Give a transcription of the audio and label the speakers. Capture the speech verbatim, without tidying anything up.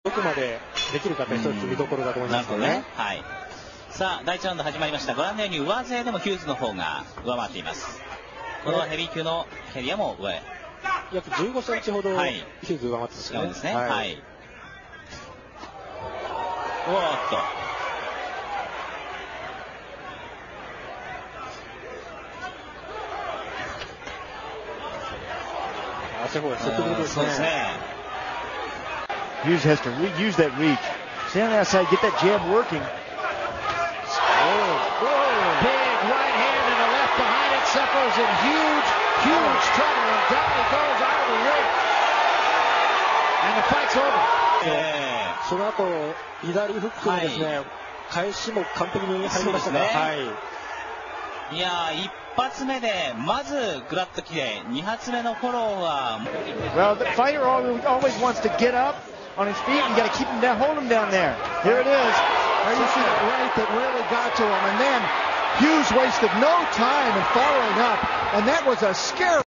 Speaker 1: どこまでできるかって一つ見どころだと思いますね。
Speaker 2: はい。さあ、だいいちラウンド始まりました。ご覧のように上背でもヒューズの方が上回っています。このヘビー級のキャリアも上。
Speaker 1: 約じゅうごセンチほどヒューズ上回ってますね。
Speaker 2: 違うんですね。はい。はい、おーっと。
Speaker 1: そうですね。
Speaker 3: Hughes has to use that reach. Stay on the outside, get that jab working.
Speaker 4: Big right hand and a left behind it. Seppo's in huge, huge trouble, and down he goes out of the ring. And the fight's over.
Speaker 1: その後、左フックのですね、返しも完璧に入りましたね。はい。
Speaker 2: いやー、一発目でまずグラッときて、二発目のフォローは。
Speaker 3: Well, the fighter always wants to get up on his feet. You got to keep him down, hold him down there. Here it is.
Speaker 4: There you see the right that really got to him, and then Hughes wasted no time in following up, and that was a scary.